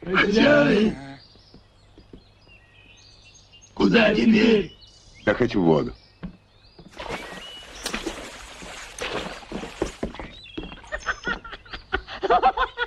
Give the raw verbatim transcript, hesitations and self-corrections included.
Хозяин! Куда теперь? Я хочу в воду. Ha ha ha!